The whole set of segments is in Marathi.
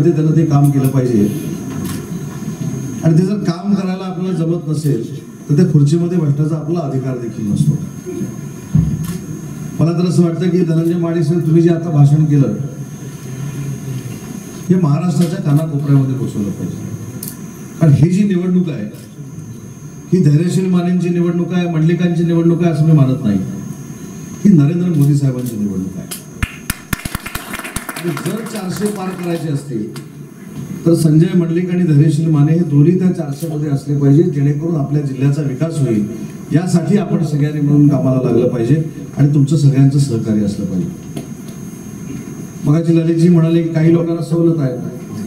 खुर्चीमध्ये त्यानं ते काम केलं पाहिजे. आणि ते जर काम करायला आपल्याला जमत नसेल तर त्या खुर्चीमध्ये बसण्याचा आपला अधिकार देखील नसतो. मला तर असं वाटतं की धनंजय माने साहेब, तुम्ही जे आता भाषण केलं हे महाराष्ट्राच्या कानाकोपऱ्यामध्ये पोहोचवलं पाहिजे. कारण ही जी निवडणूक आहे ही धैर्यशील मानेंची निवडणूक आहे, मंडलिकांची निवडणूक आहे असं मी मानत नाही. ही नरेंद्र मोदी साहेबांची निवडणूक आहे. आणि जर 400 पार करायचे असतील तर संजय मंडलिक आणि धैर्यशील माने हे दोन्ही त्या 400 मध्ये असले पाहिजे, जेणेकरून आपल्या जिल्ह्याचा विकास होईल. यासाठी आपण सगळ्यांनी मिळून कामाला लागलं पाहिजे आणि तुमचं सगळ्यांचं सहकार्य असलं पाहिजे. मगाची ललितजी म्हणाले की काही लोकांना सवलत आहे.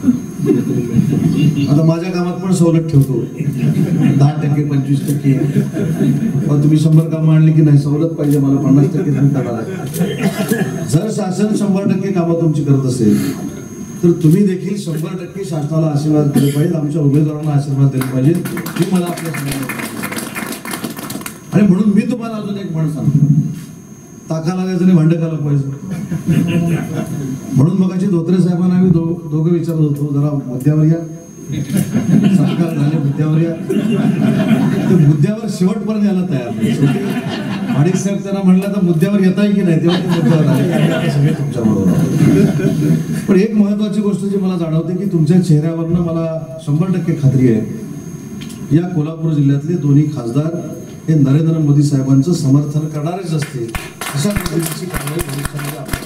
आता माझ्या कामात पण सवलत ठेवतो, 10%, 25%. तुम्ही 100 कामं आणली की नाही, सवलत पाहिजे मला 50% तुम्ही करा. जर शासन 100% कामं तुमची करत असेल तर तुम्ही देखील 100% शासनाला आशीर्वाद दिले पाहिजे, आमच्या उमेदवारांना आशीर्वाद दिले पाहिजे. ही मला आपल्या सगळ्यांना. आणि म्हणून मी तुम्हाला अजून एक म्हण सांगतो, ताका लागायचं नाही भांडं खायला पाहिजे. म्हणून मगाशी धोत्रे साहेबांना आम्ही दोघं विचारत होतो, जरा मुद्द्यावर या, सरकार झाले मुद्द्यावर या. ते मुद्द्यावर शेवटपर्यंत यायला तयार नाही. माडिक साहेब त्यांना म्हणलं तर मुद्द्यावर येताय की नाही, तेव्हा ते मुद्द्यावर आले. सगळे तुमच्या बरोबर. पण एक महत्वाची गोष्ट जी मला जाणवते की तुमच्या चेहऱ्यावरनं मला 100% खात्री आहे, या कोल्हापूर जिल्ह्यातले दोन्ही खासदार हे नरेंद्र मोदी साहेबांचं समर्थन करणारेच असतील. अशा पद्धतीची कारवाई भविष्यामध्ये आपण.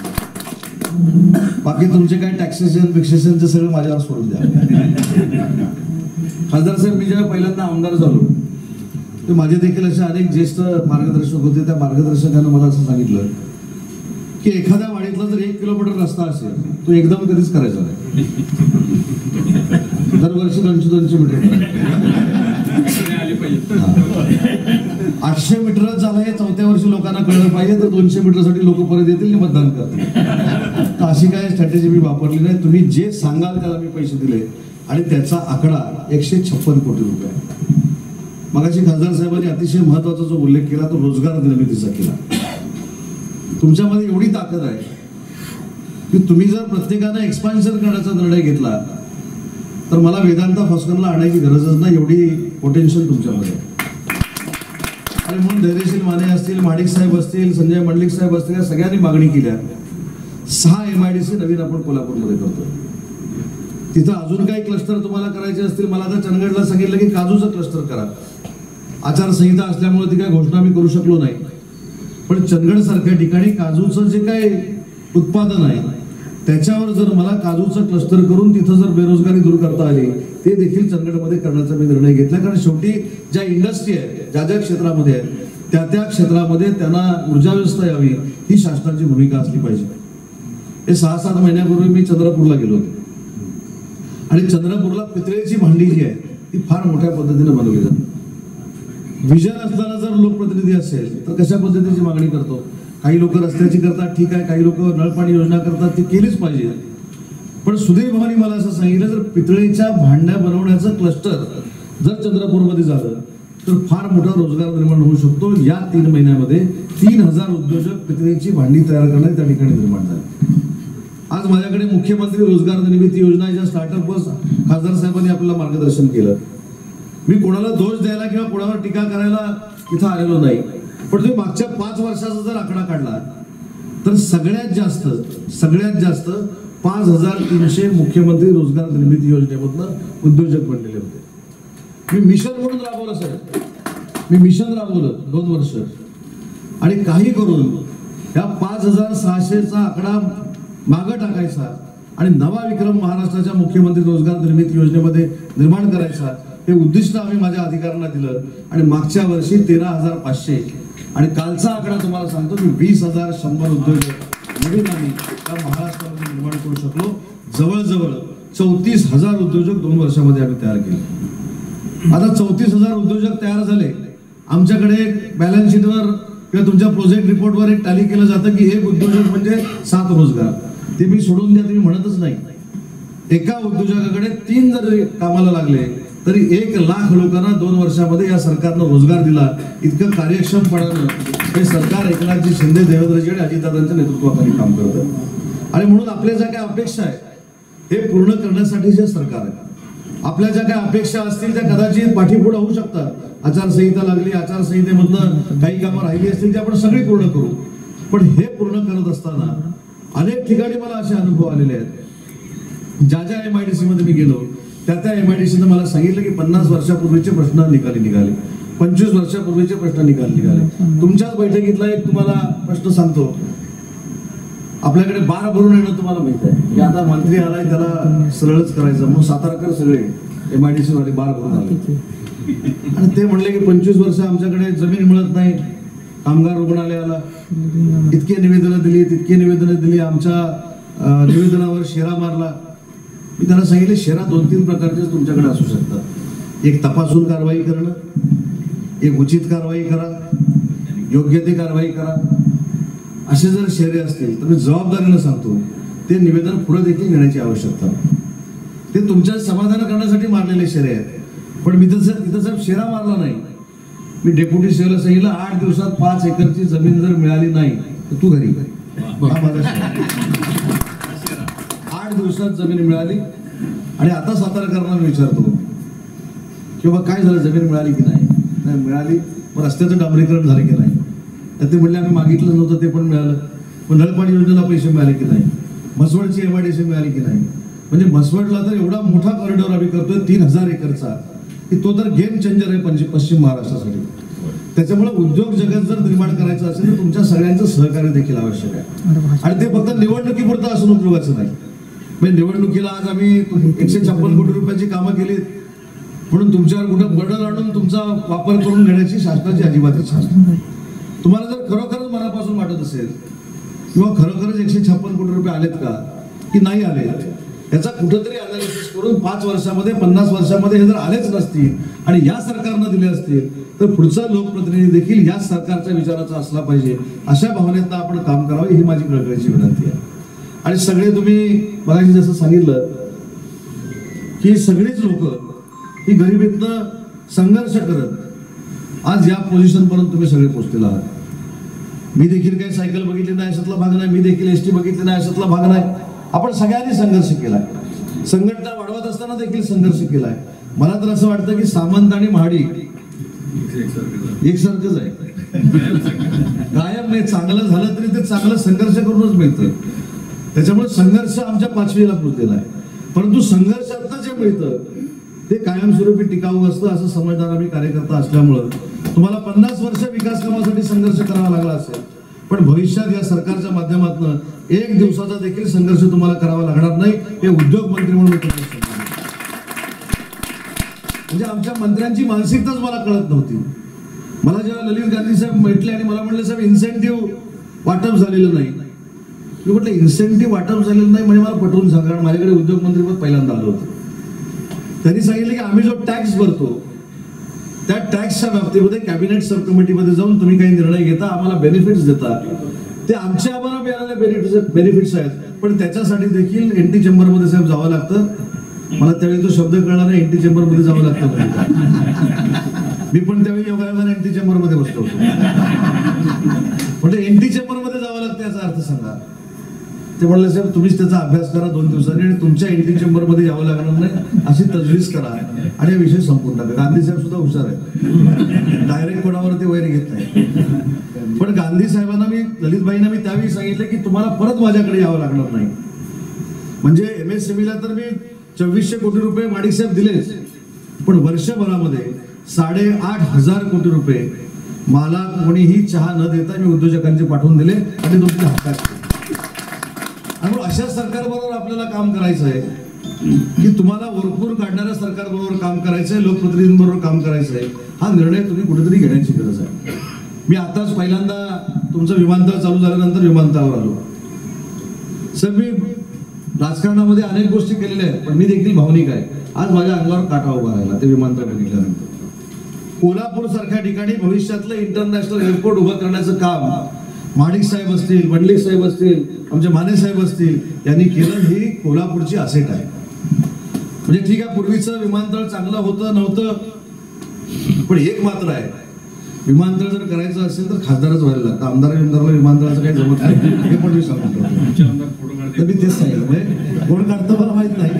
बाकी तुमचे काय टॅक्सेशन फिक्सेशनचे सगळं माझ्यावर सोडून द्या. खासदार साहेब, मी जेव्हा पहिल्यांदा आमदार झालो ते माझे देखील असे अनेक ज्येष्ठ मार्गदर्शक होते. त्या मार्गदर्शकांना मला असं सांगितलं की एखाद्या वाडीतला जर 1 किलोमीटर रस्ता असेल तो एकदम कधीच करायचा नाही, दरवर्षी 200 मीटर. 800 मीटरच झालं हे 4थ्या वर्षी लोकांना कळलं पाहिजे, तर 200 मीटरसाठी लोक परत येतील आणि मतदान करतील. तर अशी काय स्ट्रॅटेजी मी वापरली नाही. तुम्ही जे सांगाल त्याला मी पैसे दिले आणि त्याचा आकडा 156 कोटी रुपये. मगाशी खासदार साहेबांनी अतिशय महत्वाचा जो उल्लेख केला तो रोजगार निर्मितीचा केला. तुमच्यामध्ये एवढी ताकद आहे की तुम्ही जर प्रत्येकानं एक्सपान्शन करण्याचा निर्णय घेतला तर मला वेदांता फॉस्कनला आणायची गरजच नाही, एवढी पोटेन्शियल तुमच्यामध्ये आहे. आणि म्हणून धैर्यशील माने असतील, माडिक साहेब असतील, संजय मंडलिक साहेब असतील, या सगळ्यांनी मागणी केल्या 6 MIDC नवीन आपण कोल्हापूरमध्ये करतो. तिथं अजून काही क्लस्टर तुम्हाला करायचे असतील, मला तर चंदगडला सांगितलं की काजूचं क्लस्टर करा. आचारसंहिता असल्यामुळे ती काही घोषणा मी करू शकलो नाही, पण चंदगड सारख्या ठिकाणी काजूचं जे काही उत्पादन आहे त्याच्यावर जर मला काजूचं क्लस्टर करून तिथं जर बेरोजगारी दूर करता आली ते देखील चंदगडमध्ये करण्याचा मी निर्णय घेतला. कारण शेवटी ज्या इंडस्ट्री आहे, ज्या ज्या क्षेत्रामध्ये आहे त्या त्या क्षेत्रामध्ये त्यांना ऊर्जा व्यवस्था यावी ही शासनाची भूमिका असली पाहिजे. हे 6-7 महिन्यापूर्वी मी चंद्रपूरला गेलो होतो आणि चंद्रपूरला पितळेची भांडी जी आहे ती फार मोठ्या पद्धतीने बनवली जाते. विजन असताना जर लोकप्रतिनिधी असेल तर कशा पद्धतीची मागणी करतो. काही लोक रस्त्याची करतात, ठीक आहे, काही लोक नळपाणी योजना करतात, ती केलीच पाहिजे. पण सुधीर भावानी मला असं सांगितलं, जर पितळेच्या भांड्या बनवण्याचं क्लस्टर जर चंद्रपूरमध्ये झालं तर फार मोठा रोजगार निर्माण होऊ शकतो. या 3 महिन्यामध्ये 3000 उद्योजक पितळेची भांडी तयार करण्यात त्या ठिकाणी निर्माण झाले. आज माझ्याकडे मुख्यमंत्री रोजगार निर्मिती योजना ज्या स्टार्टअपवर खासदार साहेबांनी आपल्याला मार्गदर्शन केलं. मी कोणाला दोष द्यायला किंवा कोणावर टीका करायला इथं आलेलो नाही, पण तुम्ही मागच्या 5 वर्षाचा जर आकडा काढला तर सगळ्यात जास्त 5300 मुख्यमंत्री रोजगार निर्मिती योजनेमधनं उद्योजक बनलेले होते. मी मिशन म्हणून राबवलं साहेब, मी मिशन राबवलं 2 वर्ष आणि काही करून या 5600चा आकडा मागं टाकायचा आणि नवा विक्रम महाराष्ट्राच्या मुख्यमंत्री रोजगार निर्मिती योजनेमध्ये निर्माण करायचा हे उद्दिष्ट आम्ही माझ्या अधिकाऱ्यांना दिलं. आणि मागच्या वर्षी 13,500 आणि कालचा आकडा तुम्हाला सांगतो की 20,100 उद्योजक नवीन आम्ही त्या महाराष्ट्रामध्ये निर्माण करू शकलो. जवळजवळ 34,000 उद्योजक 2 वर्षामध्ये आम्ही तयार केले. आता 34,000 उद्योजक तयार झाले. आमच्याकडे बॅलन्स शीटवर किंवा तुमच्या प्रोजेक्ट रिपोर्टवर एक टॅली केलं जातं की 1 उद्योजक म्हणजे 7 रोजगार. ते मी सोडून द्या, तुम्ही म्हणतच नाही. एका उद्योजकाकडे 3 जर कामाला लागले तरी 1 लाख लोकांना 2 वर्षामध्ये या सरकारनं रोजगार दिला. इतकं कार्यक्षमपणानं हे सरकार एकनाथजी शिंदे, देवेंद्रजी आणि अजितदादांच्या नेतृत्वाखाली काम करतं. आणि म्हणून आपल्या ज्या काही अपेक्षा आहे हे पूर्ण करण्यासाठीचे सरकार आहे. आपल्या ज्या काही अपेक्षा असतील त्या कदाचित पाठीपुढे होऊ शकतात. आचारसंहिता लागली, आचारसंहितेमधनं काही कामं राहिली असतील ते आपण सगळी पूर्ण करू. पण हे पूर्ण करत असताना अनेक ठिकाणी मला असे अनुभव आलेले आहेत. ज्या MIDC मध्ये मी गेलो त्या MIDCनं मला सांगितलं की 50 वर्षापूर्वीचे प्रश्न निघाले, 25 वर्षापूर्वीचे प्रश्न निघाले. तुमच्याच बैठकीतला एक तुम्हाला प्रश्न सांगतो. आपल्याकडे बार भरून येणं तुम्हाला माहित आहे की आता मंत्री आलाय त्याला सरळच करायचं म्हणून सातारकर सगळे MIDC वाले बार भरून आले आणि ते म्हणले की 25 वर्ष आमच्याकडे जमीन मिळत नाही. कामगार रुग्णालयाला इतके निवेदनं दिली, आमच्या निवेदनावर शेरा मारला. मी त्यांना सांगितले शेरा 2-3 प्रकारचे तुमच्याकडे असू शकतात. एक तपासून कारवाई करणं, एक उचित कारवाई करा, योग्य ते कारवाई करा. असे जर शेरे असतील तर मी जबाबदारीनं सांगतो ते निवेदन पुढे देखील नेण्याची आवश्यकता. ते तुमच्या समाधान करण्यासाठी मारलेले शेरे आहेत. पण मी तिथं साहेब शेरा मारला नाही. मी डेप्युटी सीओला सांगितलं 8 दिवसात 5 एकरची जमीन जर मिळाली नाही तर तू घरी. 8 दिवसात जमीन मिळाली आणि आता सातारकरांना मी विचारतो की बाबा काय झालं, जमीन मिळाली की नाही मिळाली. मग रस्त्याचं डांबरीकरण झालं की नाही. तर ते म्हणले आम्ही मागितलं नव्हतं ते पण मिळालं. मग नळपाणी योजनेला पैसे मिळाले की नाही. म्हसवडची MIDC मिळाली की नाही. म्हणजे म्हसवडला तर एवढा मोठा कॉरिडॉर आम्ही करतोय 3000 एकरचा की तो तर गेम चेंजर आहे पश्चिम महाराष्ट्रासाठी. त्याच्यामुळे उद्योग जगत जर निर्माण करायचं असेल तर तुमच्या सगळ्यांचं सहकार्य देखील आवश्यक आहे. आणि ते फक्त निवडणुकीपुरतं असून उपयोगाचं नाही. म्हणजे निवडणुकीला आज आम्ही 156 कोटी रुपयाची कामं केली म्हणून तुमच्यावर कुठं बर्डन आणून तुमचा वापर करून घेण्याची शासनाची अजिबात इच्छा नाही. तुम्हाला जर खरोखरच मनापासून वाटत असेल किंवा खरोखरच 156 कोटी रुपये आलेत का की नाही आलेत याचा कुठंतरी अनालिसिस करून 5 वर्षामध्ये 50 वर्षामध्ये हे जर आलेच नसतील आणि या सरकारनं दिले असतील तर पुढचा लोकप्रतिनिधी देखील या सरकारच्या विचाराचा असला पाहिजे. अशा भावनेतनं आपण काम करावं ही माझी कळकळीची विनंती आहे. आणि सगळे तुम्ही मगाशी जसं सांगितलं की सगळीच लोक ही गरिबीतनं संघर्ष करत आज या पोझिशन पर्यंत तुम्ही सगळे पोहोचलेला आहात. मी देखील काही सायकल बघितली नाही अशातला भाग नाही, मी देखील ST बघितली नाही अशातला भाग नाही. आपण सगळ्यांनी संघर्ष केलाय. संघटना वाढवत असताना देखील संघर्ष केलाय. मला तर असं वाटतं की सामंत आणि महाडिक एकसारखंच आहे. कायम नाही, चांगलं झालं तरी ते चांगलं संघर्ष करूनच मिळतं. त्याच्यामुळे संघर्ष आमच्या 5वीला पोचलेला आहे. परंतु संघर्षातनं जे मिळतं ते कायमस्वरूपी टिकाऊ असतं असं समजदार आम्ही कार्यकर्ता असल्यामुळं तुम्हाला 50 वर्ष विकास कामासाठी संघर्ष करावा लागला असेल पण भविष्यात या सरकारच्या माध्यमातून 1 दिवसाचा देखील संघर्ष तुम्हाला करावा लागणार नाही. हे उद्योग मंत्री म्हणून म्हणजे आमच्या मंत्र्यांची मानसिकताच मला कळत नव्हती. मला जेव्हा ललित गांधी साहेब भेटले आणि मला म्हणले साहेब इन्सेंटिव्ह वाटप झालेलं नाही. मी म्हटलं इन्सेंटिव्ह वाटप झालेलं नाही म्हणजे मला पटवून सांगा. कारण माझ्याकडे उद्योग मंत्रीपद पहिल्यांदा आलं होतं. त्यांनी सांगितलं की आम्ही जो टॅक्स भरतो त्या टॅक्सच्या बाबतीमध्ये कॅबिनेट सब कमिटीमध्ये जाऊन तुम्ही काही निर्णय घेता, आम्हाला बेनिफिट्स देता. ते आम्हाला मिळालेले बेनिफिट्स आहेत पण त्याच्यासाठी देखील NT चेंबरमध्ये साहेब जावं लागतं. मला त्यावेळी तो शब्द कळला नाही, NT चेंबरमध्ये जावं लागतं. मी पण त्यावेळी योगायोगाने NT चेंबरमध्ये बसलो होतो. म्हणजे NT चेंबरमध्ये जावं लागतं याचा अर्थ सांगा. ते म्हणले साहेब तुम्हीच त्याचा अभ्यास करा 2 दिवसांनी आणि तुमच्या NT चेंबरमध्ये यावं लागणार नाही अशी तजवीज करा आणि हा विषय संपून टाका. गांधी साहेब सुद्धा हुशार आहे, डायरेक्ट कोणावरती वैर घेत नाही. पण गांधी साहेबांना ललितबाईंना मी त्यावेळी सांगितलं की तुम्हाला परत माझ्याकडे यावं लागणार नाही. म्हणजे MSMEला तर मी 2400 कोटी रुपये माडिक साहेब दिलेच पण वर्षभरामध्ये 8,500 कोटी रुपये मला कोणीही चहा न देता मी उद्योजकांचे पाठवून दिले आणि तुमच्या हक्काचे. आणि अशा सरकारबरोबर आपल्याला काम करायचं आहे की तुम्हाला वरपूर काढणाऱ्या सरकारबरोबर काम करायचं आहे, लोकप्रतिनिधींबरोबर काम करायचं आहे. हा निर्णय तुम्ही कुठेतरी घेण्याची गरज आहे. मी आताच पहिल्यांदा तुमचं विमानतळ चालू झाल्यानंतर विमानतळावर आलो. सर मी राजकारणामध्ये अनेक गोष्टी केलेल्या आहेत पण मी देखील भावनिक आहे. आज माझ्या अंगावर काटा उभा राहिला ते विमानतळ बघितल्यानंतर. कोल्हापूर सारख्या ठिकाणी भविष्यातलं इंटरनॅशनल एअरपोर्ट उभं करण्याचं काम माडिक साहेब असतील, मंडलिक साहेब असतील, आमचे माने साहेब असतील यांनी केलं. ही कोल्हापूरची असेट आहे. म्हणजे ठीक आहे पूर्वीचं विमानतळ चांगलं होतं नव्हतं पण एक मात्र आहे विमानतळ जर करायचं असेल तर खासदारच व्हायला लागतं. आमदाराला विमानतळाचं काही जमत नाही हे पण मी सांगतो. तर मी तेच सांगितलं म्हणजे कोण काढतं मला माहित नाही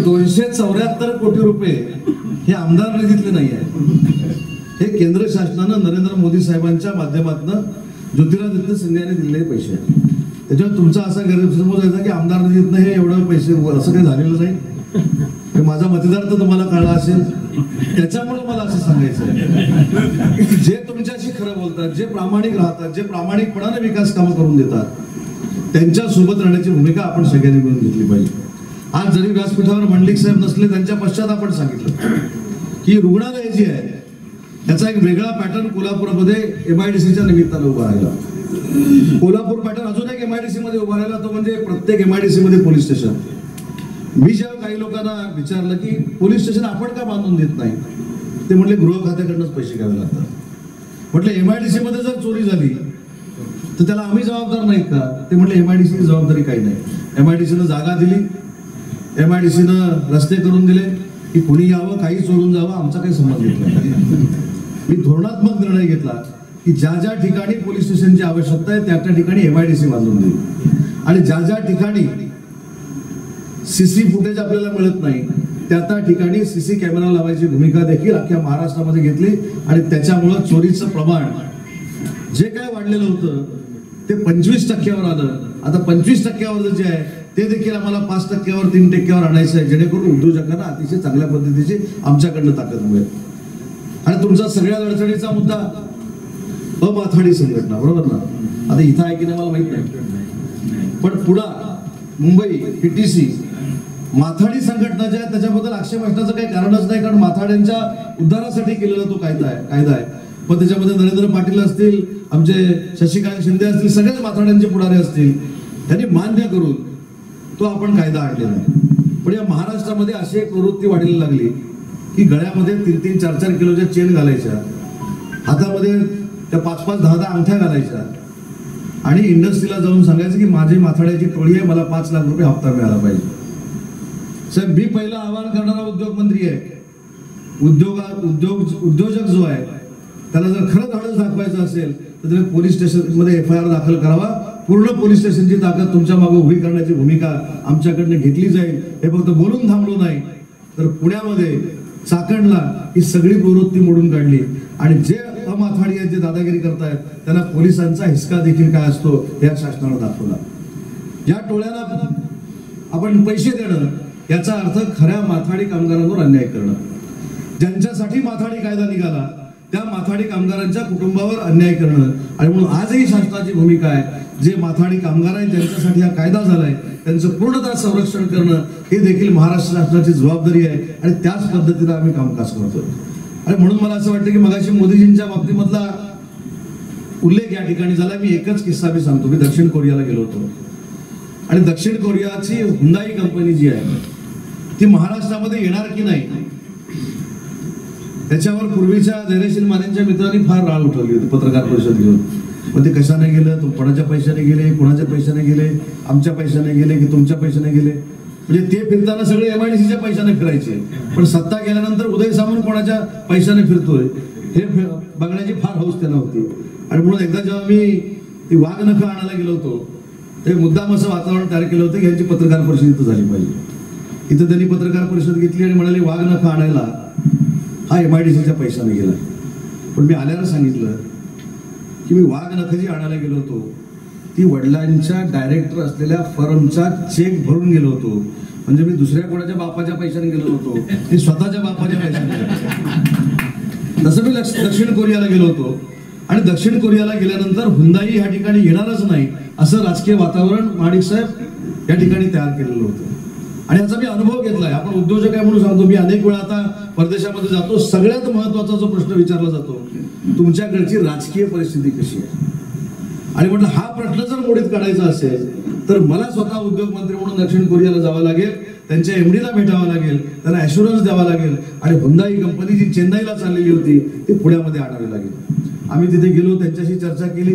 274 कोटी रुपये हे आमदार निधीतले नाही आहे, हे केंद्र शासनानं नरेंद्र मोदी साहेबांच्या माध्यमातून ज्योतिरादित्य सिंधिया यांनी दिलेले पैसे आहेत. त्याच्यावर तुमचा असा गैरसमज आहे की आमदार निधीतनं हे एवढं पैसे, असं काही झालेलं नाही. माझा मतदार तर तुम्हाला कळला असेल, त्याच्यामुळे मला असं सांगायचं आहे की जे तुमच्याशी खरं बोलतात, जे प्रामाणिक राहतात, जे प्रामाणिकपणाने विकास कामं करून देतात, त्यांच्या सोबत राहण्याची भूमिका आपण सगळ्यांनी मिळून घेतली पाहिजे. आज जरी व्यासपीठावर मंडलिक साहेब नसले, त्यांच्या पश्चात आपण सांगितलं की रुग्णालय जी आहे त्याचा एक वेगळा पॅटर्न कोल्हापूरमध्ये MIDCच्या निमित्तानं उभा राहिला. कोल्हापूर पॅटर्न अजून एक MIDC मध्ये उभा राहिला, तो म्हणजे प्रत्येक MIDC मध्ये पोलीस स्टेशन. मी जेव्हा काही लोकांना विचारलं की पोलीस स्टेशन आपण का बांधून देत नाही, ते म्हटले गृह खात्याकडनंच पैसे घ्यावे लागतात. म्हटलं MIDC मध्ये जर चोरी झाली तर त्याला आम्ही जबाबदार नाहीत का? ते म्हटले MIDCची जबाबदारी काही नाही. MIDCनं जागा दिली, MIDCनं रस्ते करून दिले की कोणी यावं, काही चोरून जावं, आमचा काही संबंध नाही. मी धोरणात्मक निर्णय घेतला की ज्या ज्या ठिकाणी पोलीस स्टेशनची आवश्यकता आहे त्या त्या ठिकाणी MIDC बांधून देईल, आणि ज्या ज्या ठिकाणी CC फुटेज आपल्याला मिळत नाही त्या त्या ठिकाणी CC कॅमेरा लावायची भूमिका देखील अख्ख्या महाराष्ट्रामध्ये घेतली. आणि त्याच्यामुळं चोरीचं प्रमाण जे काय वाढलेलं होतं ते 25% आलं. आता 25% जे आहे ते देखील आम्हाला 5%, 3% आणायचं आहे, जेणेकरून उद्योजकांना अतिशय चांगल्या पद्धतीची आमच्याकडनं ताकद मिळेल. आणि तुमचा सगळ्यात अडचणीचा मुद्दा अमाथाडी संघटना, बरोबर ना? आता इथं आहे की नाही मला माहित नाही, पण पुढा मुंबई PTC माथाडी संघटना ज्या आहे त्याच्याबद्दल आक्षेप असण्याचं काही कारणच नाही, कारण माथाड्यांच्या उद्धारासाठी केलेला तो कायदा आहे. पण त्याच्यामध्ये नरेंद्र पाटील असतील, आमचे शशिकांत शिंदे असतील, सगळेच माथाड्यांचे पुढारी असतील, त्यांनी मान्य करून तो आपण कायदा आणलेला आहे. पण या महाराष्ट्रामध्ये अशी एक प्रवृत्ती वाढायला लागली की गळ्यामध्ये 3-3, 4-4 किलोच्या चेन घालायच्या, हातामध्ये त्या 5-5, 10-10 अंगठ्या घालायच्या, आणि इंडस्ट्रीला जाऊन सांगायचं की माझी माथाड्याची टोळी आहे, मला 5 लाख रुपये हप्ता मिळाला पाहिजे. साहेब, मी पहिला आवाहन करणारा उद्योग मंत्री आहे. उद्योजक जो आहे त्याला जर खरं धाडस दाखवायचं असेल तर तुम्ही पोलीस स्टेशनमध्ये FIR दाखल करावा. पूर्ण पोलीस स्टेशनची ताकद तुमच्या मागे उभी करण्याची भूमिका आमच्याकडनं घेतली जाईल. हे फक्त बोलून थांबलो नाही, तर पुण्यामध्ये चाकणला ही सगळी प्रवृत्ती मोडून काढली, आणि जे अमाथाडी आहेत, जे दादागिरी करतायत, त्यांना पोलिसांचा हिसका देखील काय असतो या शासनानं दाखवला. या टोळ्याला आपण पैसे देणं याचा अर्थ खऱ्या माथाडी कामगारांवर अन्याय करणं. ज्यांच्यासाठी माथाडी कायदा निघाला त्या माथाडी कामगारांच्या कुटुंबावर अन्याय करणं. आणि म्हणून आजही शासनाची भूमिका आहे, जे माथाडी कामगार आहेत ज्यांच्यासाठी हा कायदा झालाय त्यांचं पूर्णतः संरक्षण करणं हे देखील महाराष्ट्र शासनाची जबाबदारी आहे, आणि त्याच पद्धतीने आम्ही कामकाज करतो. आणि म्हणून मला असं वाटतं की मगाशी मोदीजींच्या बाबतीमधला उल्लेख या ठिकाणी झाला. मी एकच किस्सा मी सांगतो. मी दक्षिण कोरियाला गेलो होतो, आणि दक्षिण कोरियाची हुंदाई कंपनी जी आहे ती महाराष्ट्रामध्ये येणार की नाही त्याच्यावर पूर्वीच्या धैर्यशील मानेंच्या मित्रांनी फार राळ उठवली होती पत्रकार परिषद घेऊन. मग ते कशाने गेलं, तो कोणाच्या पैशाने गेले, कोणाच्या पैशाने गेले, आमच्या पैशाने गेले की तुमच्या पैशाने गेले, म्हणजे ते फिरताना सगळे MIDCच्या पैशाने फिरायचे. पण सत्ता गेल्यानंतर उदय सामंत कोणाच्या पैशाने फिरतोय हे बघण्याची फार हौस त्यांना होती. आणि म्हणून एकदा जेव्हा मी ती वाघ नखं आणायला गेलो होतो ते मुद्दाम असं वातावरण तयार केलं होतं की यांची पत्रकार परिषद इथं झाली पाहिजे. इथं त्यांनी पत्रकार परिषद घेतली आणि म्हणाले वाघ नखं आणायला हा MIDCच्या पैशाने गेला. पण मी आल्यावर सांगितलं की मी वाघ नखं जी आणायला गेलो होतो ती वडिलांच्या डायरेक्टर असलेल्या फर्मचा चेक भरून गेलो होतो. म्हणजे मी दुसऱ्या कोणाच्या बापाच्या पैशाने गेलो होतो, मी स्वतःच्या बापाच्या पैशाने. तसं मी दक्षिण कोरियाला गेलो होतो, आणि दक्षिण कोरियाला गेल्यानंतर हुंदाई ह्या ठिकाणी येणारच नाही असं राजकीय वातावरण महाडिक साहेब या ठिकाणी तयार केलेलं होतं. आणि याचा मी अनुभव घेतलाय. आपण उद्योजक आहे म्हणून सांगतो, मी अनेक वेळा आता परदेशामध्ये जातो. सगळ्यात महत्वाचा जो प्रश्न विचारला जातो तुमच्याकडची राजकीय परिस्थिती कशी आहे. आणि म्हटलं हा प्रश्न जर मोडीत काढायचा असेल तर मला स्वतः उद्योग मंत्री म्हणून दक्षिण कोरियाला जावं लागेल, त्यांच्या MDला भेटावं लागेल, त्यांना ॲश्युरन्स द्यावा लागेल, आणि हुंदाई कंपनी जी चेन्नईला चाललेली होती ती पुण्यामध्ये आणावी लागेल. आम्ही तिथे गेलो, त्यांच्याशी चर्चा केली.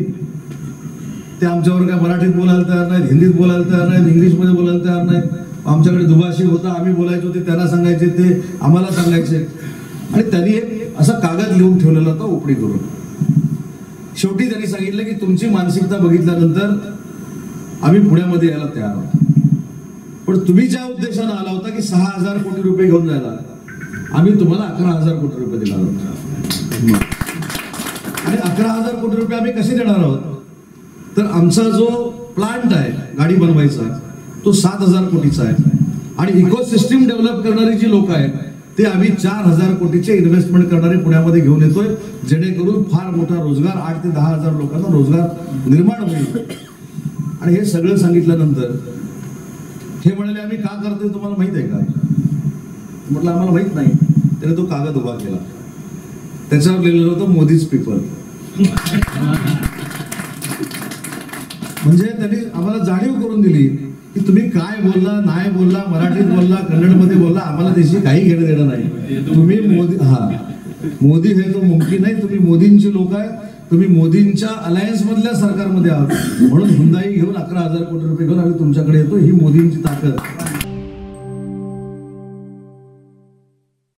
ते आमच्यावर काय मराठीत बोलायला तयार नाहीत, हिंदीत बोलायला तयार नाहीत, इंग्लिशमध्ये बोलायला तयार नाहीत. आमच्याकडे दुभाषिक होता, आम्ही बोलायचो, ते त्यांना सांगायचे, ते आम्हाला सांगायचे. आणि त्यांनी एक असा कागद लिहून ठेवलेला होता ओपडी करून. शेवटी त्यांनी सांगितलं की तुमची मानसिकता बघितल्यानंतर आम्ही पुण्यामध्ये यायला तयार आहोत. पण तुम्ही ज्या उद्देशानं आला होता की 6,000 कोटी रुपये घेऊन जायला, आम्ही तुम्हाला 11,000 कोटी रुपये दिला होता. आणि 11,000 कोटी रुपये आम्ही कसे देणार आहोत, तर आमचा जो प्लांट आहे गाडी बनवायचा तो 7,000 कोटीचा आहे. आणि इकोसिस्टीम डेव्हलप करणारी जी लोक आहेत ते आम्ही 4,000 कोटीचे इन्व्हेस्टमेंट करणारे पुण्यामध्ये घेऊन येतोय, जेणेकरून फार मोठा रोजगार 8 ते 10,000 लोकांना रोजगार निर्माण होईल. आणि हे सगळं सांगितल्यानंतर हे म्हणाले आम्ही का करतोय तुम्हाला माहित आहे का? म्हटलं आम्हाला माहित नाही. त्याने तो कागद उभा केला, त्याच्यावर लिहिलेलं होतं मोदीज पीपल. म्हणजे त्यांनी आम्हाला जाणीव करून दिली की तुम्ही काय बोलला, नाही बोलला, मराठीत बोलला, कन्नडमध्ये बोलला, आम्हाला त्याची काही घेणं देणं नाही. तुम्ही मोदी हे तो मुमकिन नाही. तुम्ही मोदींची लोक आहे, तुम्ही मोदींच्या अलायन्स मधल्या सरकारमध्ये आहात. म्हणून हुंदाई घेऊन 11,000 कोटी रुपये घेऊन आम्ही तुमच्याकडे येतो. ही मोदींची ताकद.